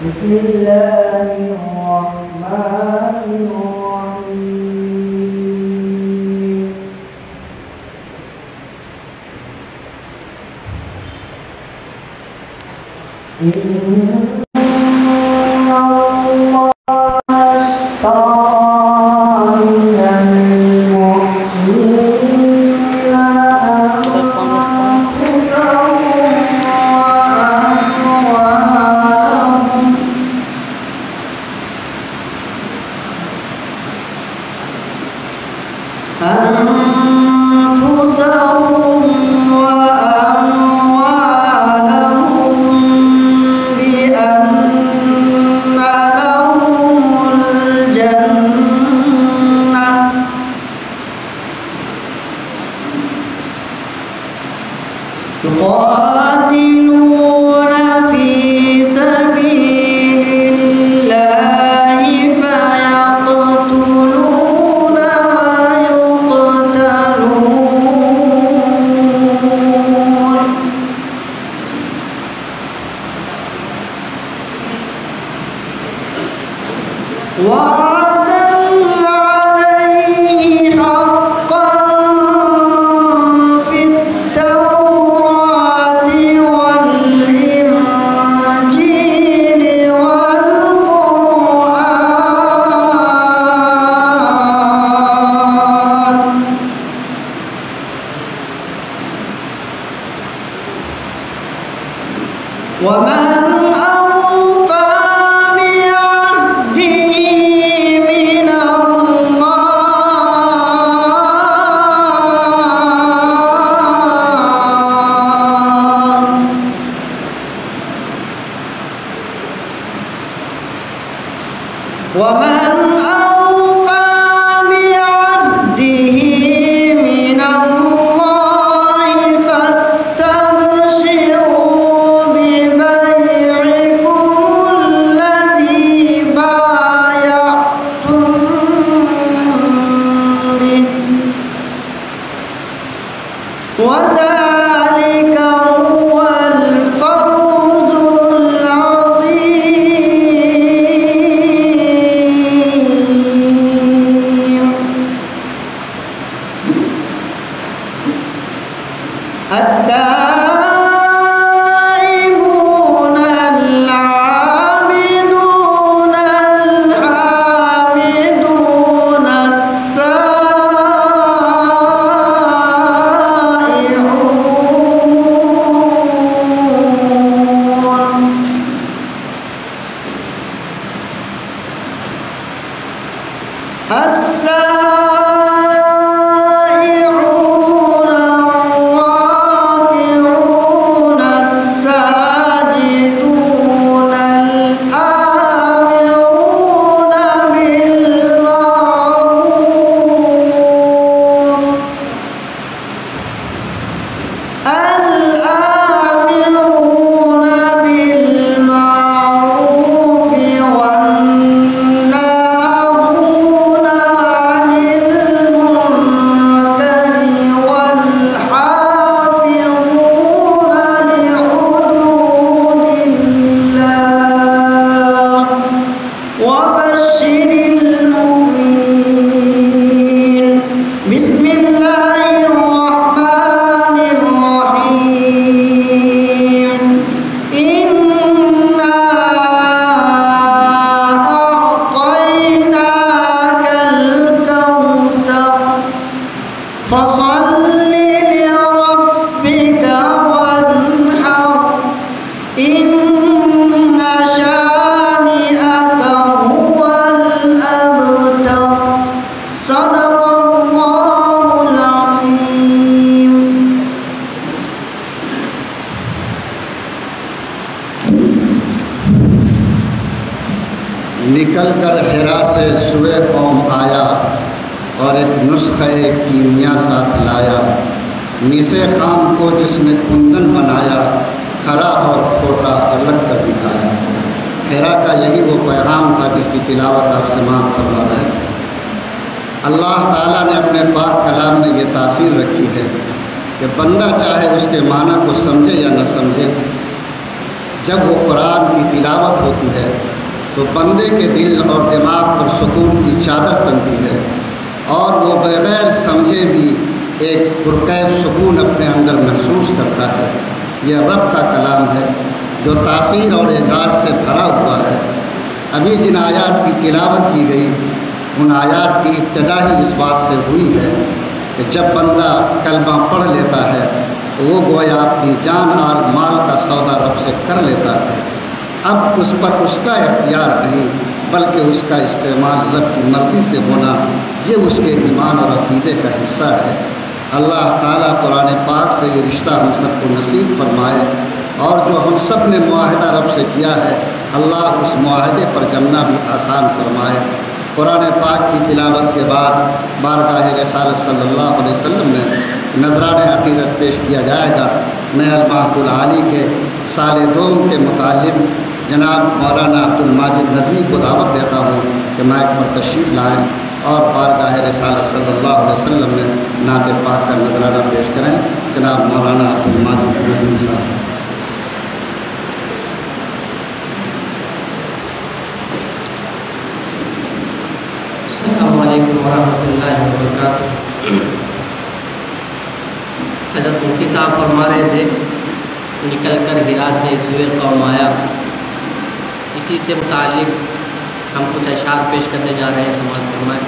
निकल कर हिरा से सुए कौम आया और एक नुस्खे कीमिया साथ लाया। मीसे खाम को जिसने कुंदन बनाया, खरा और खोटा अलग कर दिखाया। हिरा का यही वो पैगाम था जिसकी तिलावत आप समाअत फरमा रहे थे। अल्लाह ताला ने अपने पाक कलाम में ये तासीर रखी है कि बंदा चाहे उसके माना को समझे या न समझे, جب وہ قرآن کی تلاوت ہوتی ہے تو بندے کے دل اور دماغ پر سکون کی چادر تنتی ہے اور وہ بغیر سمجھے بھی ایک پرکیف سکون اپنے اندر محسوس کرتا ہے۔ یہ رب کا کلام ہے جو تاثیر اور اعزاز سے بھرا ہوا ہے۔ ابھی جن آیات کی تلاوت کی گئی ان آیات کی ابتدا ہی اس بات سے ہوئی ہے کہ جب بندہ کلمہ پڑھ لیتا ہے تو وہ گویا اپنی جان اور مال کا سودا رب سے کر لیتا ہے۔ اب اس پر اس کا اختیار نہیں بلکہ اس کا استعمال رب کی مرضی سے ہونا یہ اس کے ایمان اور عقیدے کا حصہ ہے۔ اللہ تعالیٰ قرآن پاک سے یہ رشتہ ہم سب کو نصیب فرمائے، اور جو ہم سب نے معاہدہ رب سے کیا ہے اللہ اس معاہدے پر جمنا بھی آسان فرمائے۔ قرآن پاک کی تلاوت کے بعد بارگاہ رسالت صلی اللہ علیہ وسلم میں نذران عقیدت پیش کیا جائے گا۔ میں المعہد العالی کے سال دوم کے متعلق جناب مولانا عبد الماجد ندوی کو دعوت دیتا ہوں کہ مائک پر تشریف لائیں اور بارگاہ رسالت صلی اللہ علیہ وسلم میں نعت پاک کا نذرانہ پیش کریں۔ جناب مولانا عبد الماجد ندوی صاحب۔ السلام علیکم ورحمۃ اللہ وبرکاتہ۔ حضرت مفتی صاحب فرما رہے تھے نکل کر ہرا سے سوئے قوم آیا، اسی سے متعلق ہم کچھ اشعار پیش کرنے جا رہے ہیں، سماعت فرمائیں۔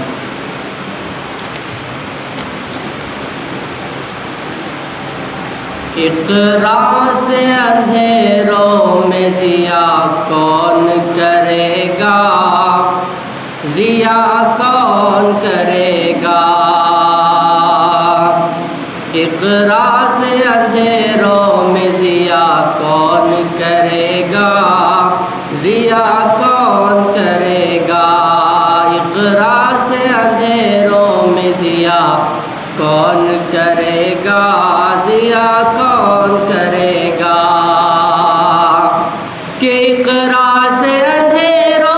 اقرا سے اندھیروں میں ضیا کون کرے گا، ضیا کون کرے گا، اقرا سے اندھیروں میں ضیا کون کرے گا، ضیا کون کرے گا، اقرا سے اندھیروں میں ضیا کون کرے گا، ضیا کون کرے گا، کہ اقرا سے اندھیروں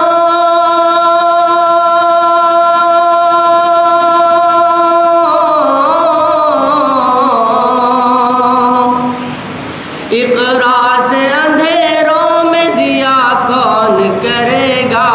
اقرا سے اندھیروں میں ضیا کون کرے گا،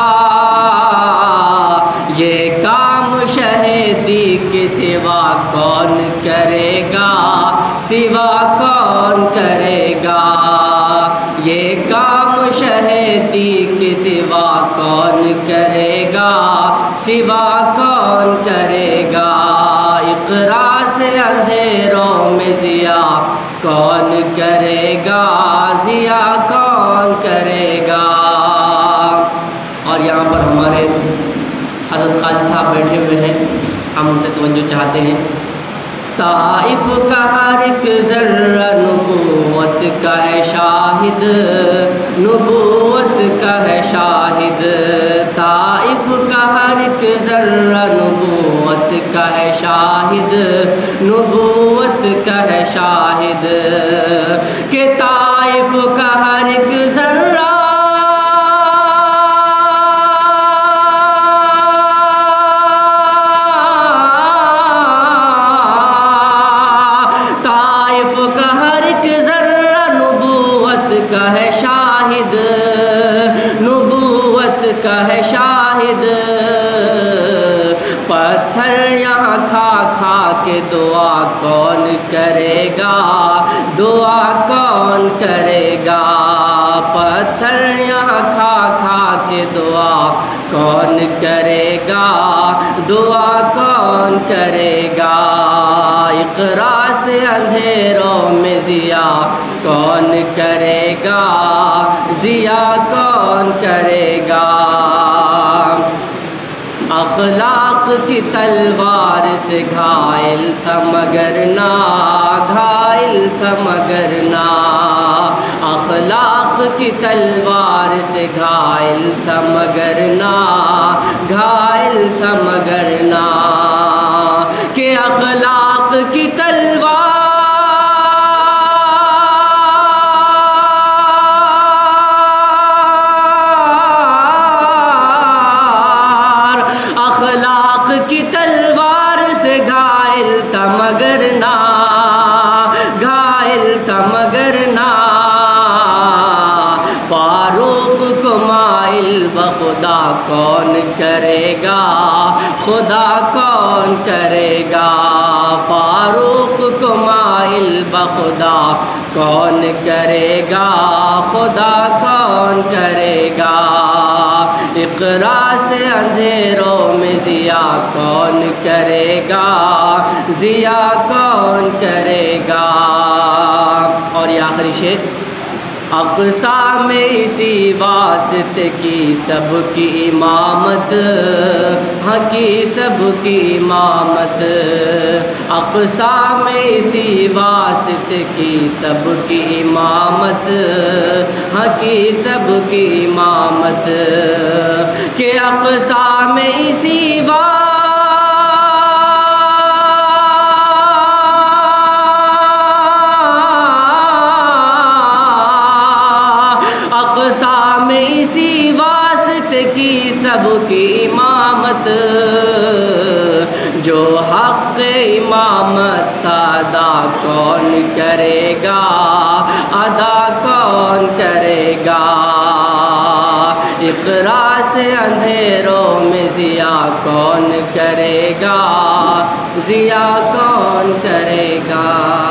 یہ کام شہیدی کے سوا کون کرے گا، سوا کون کرے گا، یہ کام شہیدی کے سوا کون کرے گا، سوا کون کرے گا، اقرا سے اندھیروں میں ضیا کون کرے گا، ضیا کون کرے گا۔ اور یہاں پر ہمارے حضرت قاضی صاحب بیٹھے ہوئے ہیں، ہم ان سے توجہ چاہتے ہیں۔ طائف کا ہر ایک ذرہ نبوت کا ہے شاہد، نبوت کا ہے شاہد، طائف کا ہر ایک ذرہ نبوت کا ہے شاہد، نبوت کا ہے شاہد، کہ طائف کا ہر ایک ذرہ کا ہے شاہد، نبوت کا ہے شاہد، پتھر یہاں کھا کھا کے دعا کون کرے گا، دعا کون کرے گا، پتھر یہاں کھا کھا کے دعا کون کرے گا، دعا کون کرے گا، اقرا سے اندھیروں میں ضیا کون کرے گا، ضیا کون کرے گا، اخلاق کی تلوار سے گھائل تھا مگر نہ، گھائل تھا مگر نہ، اخلاق کی تلوار سے گھائل تھا مگر نہ، گھائل تھا مگر نہ، کہ اخلاق کی تلوار کی تلوار سے گھائل تھا مگر نہ، گھائل تھا مگر نہ، فاروق کو مائل بخدا کون کرے گا، خدا کون کرے گا، فاروق کو مائل بخدا کون کرے گا، خدا کون کرے گا، اقرا سے اندھیروں میں ضیاء کون کرے گا، ضیاء کون کرے گا۔ اور یہ آخری شعر، اقصیٰ میں اسی واسطے کی سب کی امامت، ہاں کی سب کی امامت، اقصیٰ میں اسی واسطے کی سب کی امامت، ہاں کی سب کی امامت، کہ اقصیٰ میں اسی اسی واسطے کی سب کی امامت، جو حق امامت ادا کون کرے گا، ادا کون کرے گا، اقرا سے اندھیروں میں ضیاء کون کرے گا، ضیاء کون کرے گا۔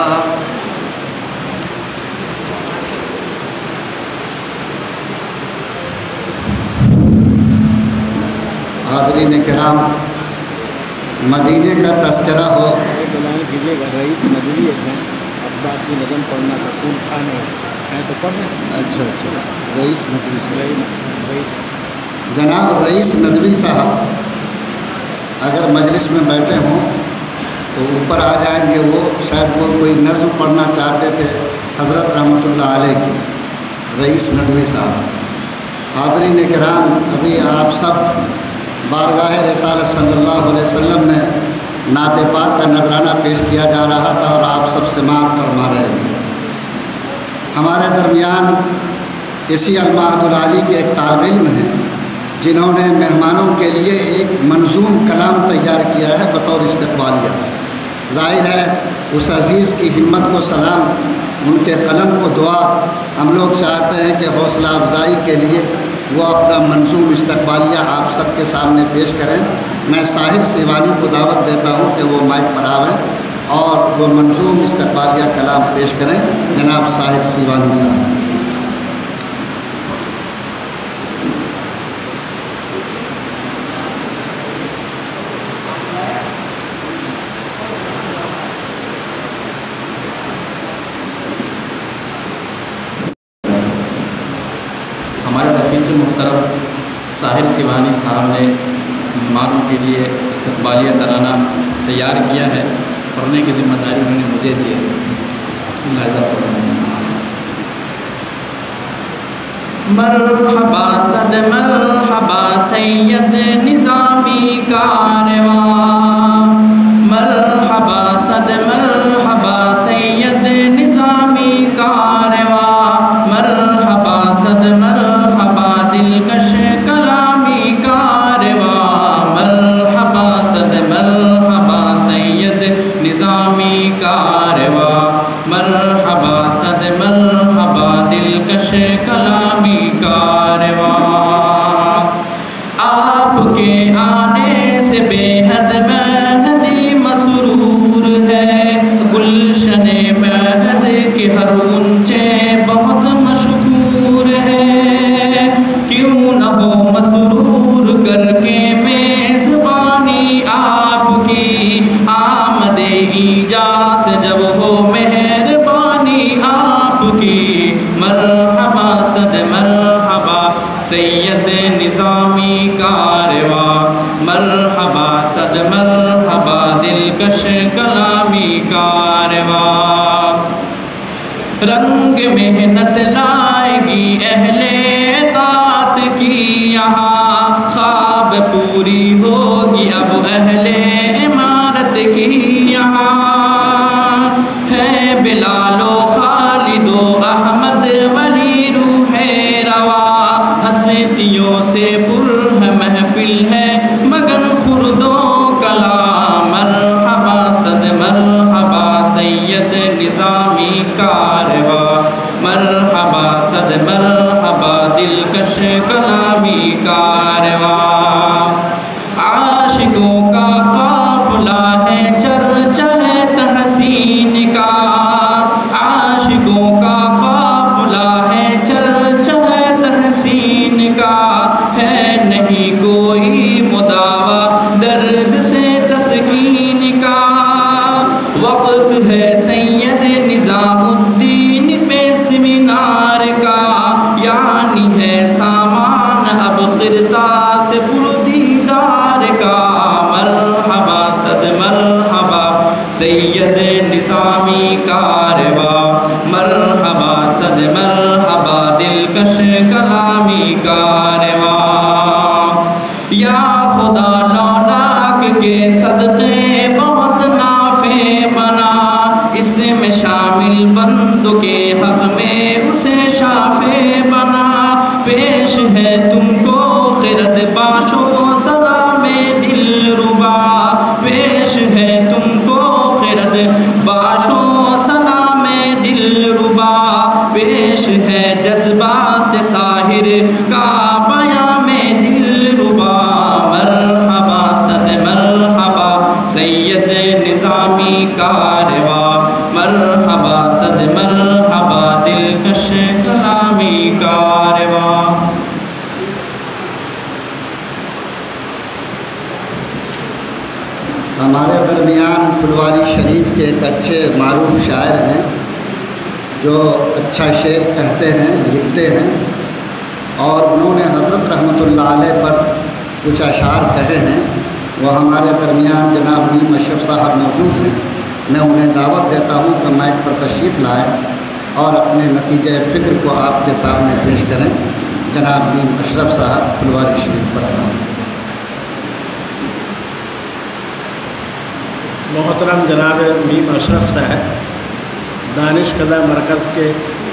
حاضرین کرام، مدینے کا تذکرہ ہو، رئیس ندوی عباس کی نظم پڑھنا قبول ہے تو پڑھنا۔ اچھا رئیس ندوی صاحب، جناب رئیس ندوی صاحب اگر مجلس میں بیٹھے ہوں تو اوپر آ جائیں گے، وہ شاید وہ کوئی نظم پڑھنا چاہتے تھے حضرت رحمۃ اللہ علیہ کی، رئیس ندوی صاحب۔ حاضرین کرام، ابھی آپ سب بارگاہ رسالت صلی اللہ علیہ وسلم میں نعت پاک کا نذرانہ پیش کیا جا رہا تھا اور آپ سب سماعت فرما رہے تھے۔ ہمارے درمیان اسی المعہد العالی کے ایک طالب علم ہیں جنہوں نے مہمانوں کے لیے ایک منظوم کلام تیار کیا ہے بطور استقبالیہ۔ ظاہر ہے اس عزیز کی ہمت کو سلام، ان کے قلم کو دعا، ہم لوگ چاہتے ہیں کہ حوصلہ افزائی کے لیے وہ اپنا منظوم استقبالیہ آپ سب کے سامنے پیش کریں۔ میں ساحر سیوانی کو دعوت دیتا ہوں کہ وہ مائک پر آویں اور وہ منظوم استقبالیہ کلام پیش کریں۔ جناب ساحر سیوانی صاحب۔ ہمارے رفیق محترم ساحر سیوانی صاحب نے مہمانوں کے لیے استقبالیہ ترانہ تیار کیا ہے، پڑھنے کی ذمہ داری انہوں نے مجھے دی ہے، لہذا مرحبا صد مرحبا سید نظامی کارواں، مرحبا صد مرحبا سید نظامی کارواں، مرحبا صد مرحبا دلکش کلامی کارواں، مرحبا صد مرحبا سید نظامی کارواں، مرحبا صد مرحبا دلکش کلامی کارواں، آپ کے آنے سے بے حد مہدی مسرور ہے، گلشن مہد کے ہر غنچے بہت مشہور ہے، کیوں نہ ہو مسرور کر کے میزبانی آپ کی، آمد ایجاز جب ہو مہربانی آپ کی، مرحبا صد مرحبا سید نظامی کارواں، مرحبا صد مرحبا دلکش کلامی کارواں، رنگ محنت لائے گی اہل اطاعت کی یہاں، خواب پوری ہوگی اب اہل عمارت کی یہاں، ہے بلال و خالد و احمد ولی روح رواں، ہستیوں سے پر ہے محفل ہے مگن خرد و کلام، مرحبا صد مرحبا دلکش کلامی کارواں، عاشقوں کا قافلہ ہے چرچہ تحسین کا، عاشقوں کا قافلہ ہے چرچہ تحسین کا، ہے نہیں کوئی مداوا درد سے تسکین کا، وقت ہے سید نظام الدین پہ سمینار کا، یعنی ہے سامان اب قرطاس پردیدار کا، مرحبا صد مرحبا سید نظامی کارواں، مرحبا صد مرحبا دلکش کلامی کارواں، یا خدا لوناک کے صدقے بہت نافع بنا، اس میں شامل بندوں کے حق میں اسے شافع بنا، پیش ہے تم کو خرد باشو سلام دل ربا، پیش ہے تم کو خرد باشو سلام دل ربا، پیش ہے جذبات ساحر کا پیام دل ربا، مرحبا صد مرحبا سید نظامی کارواں، مرحبا صد مرحبا دلکش کلامی کارواں۔ ہمارے درمیان پھلواری شریف کے ایک اچھے معروف شاعر ہیں جو اچھا شعر کہتے ہیں، لکھتے ہیں، اور انہوں نے حضرت رحمۃ اللہ علیہ پر کچھ اشعار کہے ہیں۔ وہ ہمارے درمیان جناب نیم اشرف صاحب موجود ہیں، میں انہیں دعوت دیتا ہوں کہ مائک پر تشریف لائیں اور اپنے نتیجہ فکر کو آپ کے سامنے پیش کریں۔ جناب نیم اشرف صاحب پھلواری شریف پر ہیں۔ محترم جناب نیم اشرف صاحب دانش کدہ مرکز کے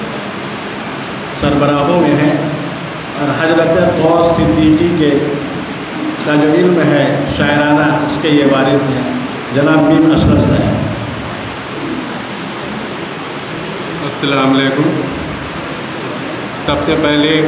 سربراہوں میں ہیں اور حضرت غوث صدیقی کے کا جو علم ہے شاعرانہ اس کے یہ وارث ہیں جناب نیم اشرف صاحب۔ السلام علیکم۔ سب سے پہلے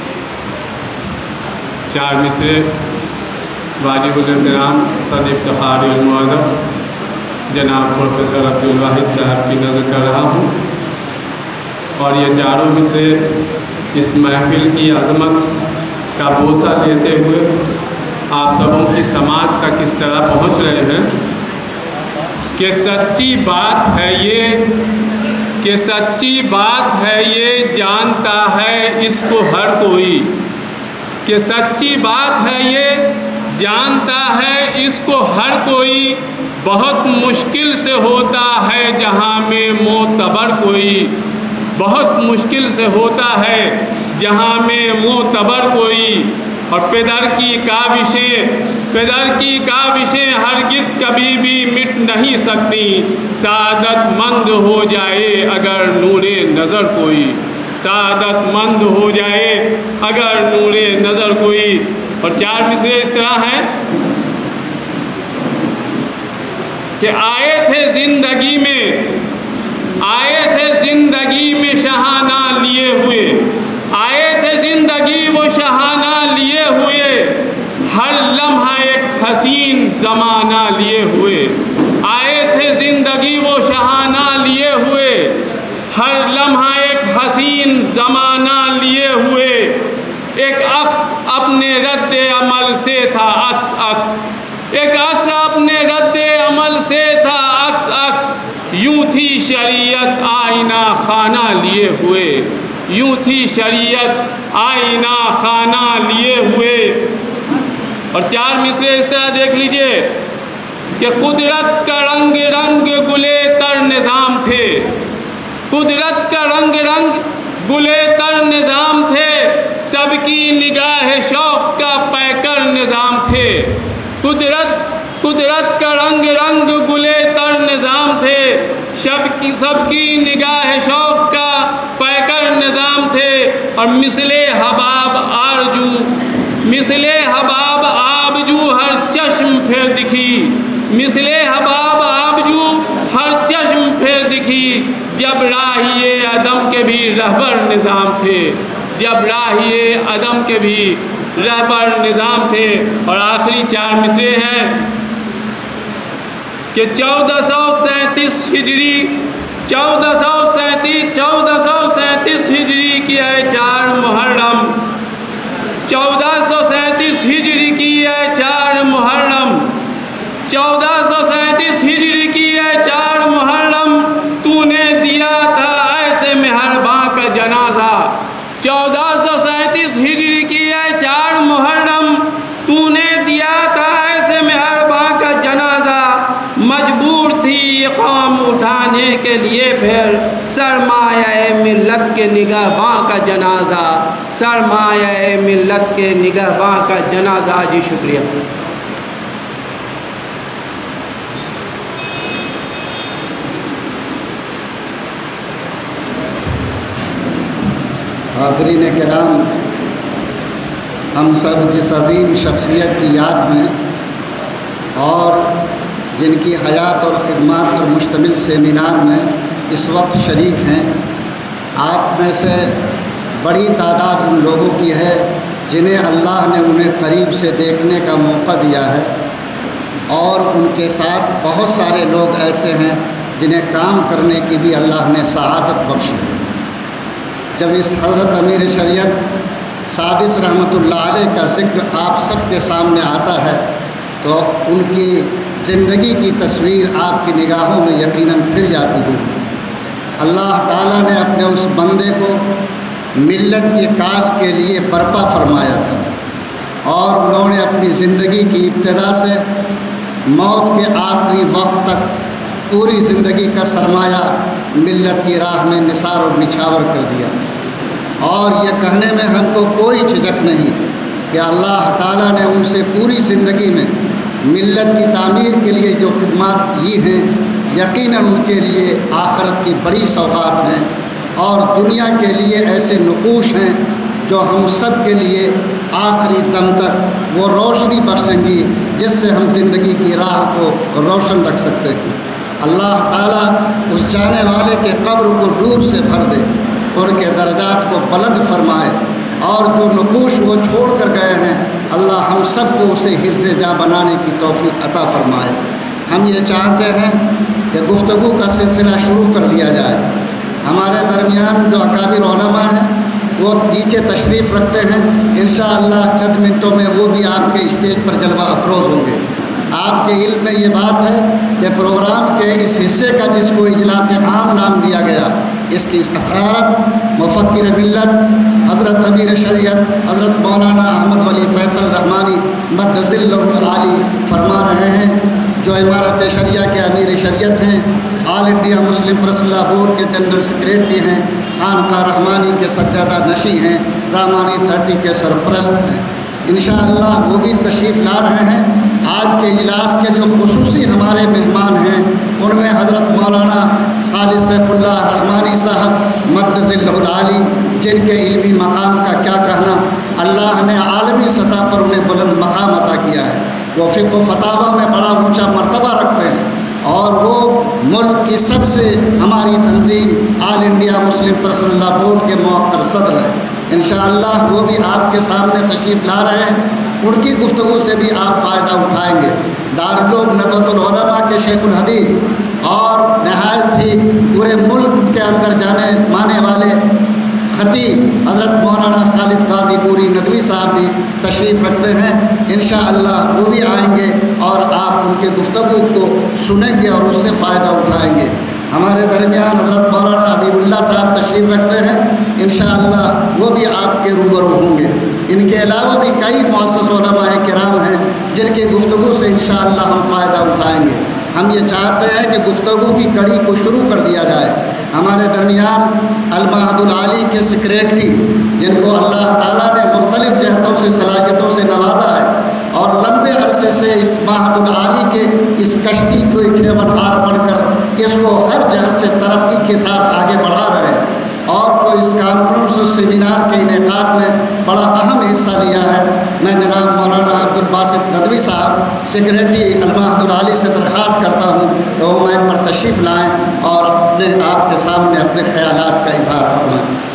چار مصرے واجب الاحترام صدر افتخار المعظم جناب پروفیسر عبدالواحد صاحب کی نظر کر رہا ہوں، اور یہ چاروں مصرے اس محفل کی عظمت کا بوسہ لیتے ہوئے آپ سبوں کی سماعت تک اس طرح پہنچ رہے ہیں کہ سچی بات ہے یہ، کہ سچی بات ہے یہ جانتا ہے اس کو ہر کوئی، کہ سچی بات ہے یہ جانتا ہے اس کو ہر کوئی، بہت مشکل سے ہوتا ہے جہاں میں معتبر کوئی، بہت مشکل سے ہوتا ہے جہاں میں معتبر کوئی، اور پدر کی کاوشیں ہرگز کبھی بھی مٹ نہیں سکتی، سعادت مند ہو جائے اگر نور نظر کوئی، سعادت مند ہو جائے اگر نور نظر کوئی۔ اور چار مصرے اس طرح ہیں کہ آئے تھے زندگی میں شہانہ لیے ہوئے، آئے تھے زندگی وہ شہانہ لیے ہوئے، ہر لمحہ ایک حسین زمانہ لیے ہوئے، آئے تھے زندگی وہ شہانہ لیے ہوئے، ہر لمحہ ایک حسین زمانہ لیے ہوئے، ایک عکس اپنے رد عمل سے تھا عکس، ایک عکس اپنے رد عمل سے تھا عکس، یوں تھی شریعت آئینہ خانہ لیے ہوئے، یوں تھی شریعت آئینہ خانہ لیے ہوئے۔ اور چار مصرے اس طرح دیکھ لیجئے کہ قدرت کا رنگ رنگ گلے تر نظام تھے، قدرت کا رنگ رنگ گلے تر نظام تھے، سب کی نگاہ شوق کا پیکر نظام تھے، قدرت کا رنگ رنگ گلے تر نظام تھے، سب کی نگاہ شوق کا پیکر نظام تھے، اور مثل حباب آبجو ہر چشم پھر دکھی، مثل حباب آبجو ہر چشم پھر دکھی، جب راہی عدم کے بھی رہبر نظام تھے، جب راہی عدم کے بھی رہبر نظام تھے۔ اور آخری 4 مصرے ہیں کہ 1437 ہجری 1437 ہجری کی ہے 4 محرم، 1437 ہجری کی ہے 4 محرم، 1437 ہجری کی ہے 4 محرم، تو نے دیا تھا ایسے مہرباں کا جنازہ۔ 1437 ہجری کی ہے 4 محرم، تو نے دیا تھا ایسے مہرباں کا جنازہ، مجبور تھی یہ قوم اٹھانے کے لیے پھر سرمایہ ملت کے نگہباں کا جنازہ، سرمایہ ملت کے نگہباں کا جنازہ۔ جی شکریہ۔ حاضرین کرام، ہم سب جس عظیم شخصیت کی یاد میں اور جن کی حیات اور خدمات پر مشتمل سیمینار میں اس وقت شریک ہیں، آپ میں سے بڑی تعداد ان لوگوں کی ہے جنہیں اللہ نے انہیں قریب سے دیکھنے کا موقع دیا ہے، اور ان کے ساتھ بہت سارے لوگ ایسے ہیں جنہیں کام کرنے کی بھی اللہ نے سعادت بخشی ہے۔ جب اس حضرت امیر شریعت سادس رحمۃ اللہ علیہ کا ذکر آپ سب کے سامنے آتا ہے تو ان کی زندگی کی تصویر آپ کی نگاہوں میں یقیناً پھر جاتی ہوگی۔ اللہ تعالیٰ نے اپنے اس بندے کو ملت کی کاس کے لیے برپا فرمایا تھا، اور انہوں نے اپنی زندگی کی ابتدا سے موت کے آخری وقت تک پوری زندگی کا سرمایہ ملت کی راہ میں نثار اور نچھاور کر دیا۔ اور یہ کہنے میں ہم کو کوئی جھجک نہیں کہ اللہ تعالیٰ نے ان سے پوری زندگی میں ملت کی تعمیر کے لیے جو خدمات کی ہیں، یقیناً ان کے لیے آخرت کی بڑی سوغات ہیں، اور دنیا کے لیے ایسے نقوش ہیں جو ہم سب کے لیے آخری دم تک وہ روشنی بخشیں گی جس سے ہم زندگی کی راہ کو روشن رکھ سکتے ہیں۔ اللہ تعالیٰ اس جانے والے کے قبر کو نور سے بھر دے، ان کے درجات کو بلند فرمائے، اور جو نقوش وہ چھوڑ کر گئے ہیں اللہ ہم سب کو اسے حرز جاں بنانے کی توفیق عطا فرمائے۔ ہم یہ چاہتے ہیں کہ گفتگو کا سلسلہ شروع کر دیا جائے۔ ہمارے درمیان جو اکابر علماء ہیں وہ نیچے تشریف رکھتے ہیں، انشاءاللہ چند منٹوں میں وہ بھی آپ کے اسٹیج پر جلوہ افروز ہوں گے۔ آپ کے علم میں یہ بات ہے کہ پروگرام کے اس حصے کا جس کو اجلاس عام نام دیا گیا، اس کی صدارت مفکر ملت حضرت امیر شریعت حضرت مولانا احمد ولی فیصل رحمانی مدظ اللہ العالی فرما رہے ہیں، جو عمارت شریعہ کے امیر شریعت ہیں، all India Muslim personal law board کے جنرل سیکریٹری ہیں، خانقاہ رحمانی کے سجادہ نشی ہیں، رحمانی 30 کے سرپرست ہیں۔ انشاءاللہ وہ بھی تشریف لا رہے ہیں۔ آج کے اجلاس کے جو خصوصی ہمارے مہمان ہیں ان میں حضرت مولانا خالد سیف اللہ رحمانی صاحب مدظ اللہ العالی، جن کے علمی مقام کا کیا کہنا، اللہ نے عالمی سطح پر انہیں بلند مقام عطا کیا ہے۔ وہ فقہ و فتاوی میں بڑا اونچا مرتبہ رکھتے ہیں، اور وہ ملک کی سب سے ہماری تنظیم all India Muslim personal law board کے موقر صدر ہیں۔ انشاءاللہ وہ بھی آپ کے سامنے تشریف لا رہے ہیں، ان کی گفتگو سے بھی آپ فائدہ اٹھائیں گے۔ دارالعلوم ندوۃ العلماء کے شیخ الحدیث اور نہایت ہی پورے ملک کے اندر جانے مانے والے خطیب حضرت مولانا خالد قاضی پوری ندوی صاحب بھی تشریف رکھتے ہیں۔ انشاءاللہ وہ بھی آئیں گے اور آپ ان کے گفتگو کو سنیں گے اور اس سے فائدہ اٹھائیں گے۔ ہمارے درمیان حضرت مولانا حبیب اللہ صاحب تشریف رکھتے ہیں، انشاءاللہ وہ بھی آپ کے روبرو ہوں گے۔ ان کے علاوہ بھی کئی معزز علماء کرام ہیں جن کی گفتگو سے انشاءاللہ ہم فائدہ اٹھائیں گے۔ ہم یہ چاہتے ہیں کہ گفتگو کی کڑی کو شروع کر دیا جائے۔ ہمارے درمیان المعہد العالی کے سیکریٹری، جن کو اللہ تعالیٰ نے مختلف جہتوں سے صلاحیتوں سے نوازا ہے، اور لمبے عرصے سے اس معہد العالی کے اس کشتی کو ایک نوانہار بن کر اس کو ہر جہت سے ترقی کے ساتھ آگے بڑھا رہے ہیں، اور جو اس کانفرنس اور سیمینار کے انعقاد میں بڑا اہم حصہ لیا ہے، میں جناب مولانا عبدالباسط ندوی صاحب سیکریٹری المعہد العالی سے درخواست کرتا ہوں کہ وہ مائک پر تشریف لائیں اور آپ کے سامنے اپنے خیالات کا اظہار فرمائیں۔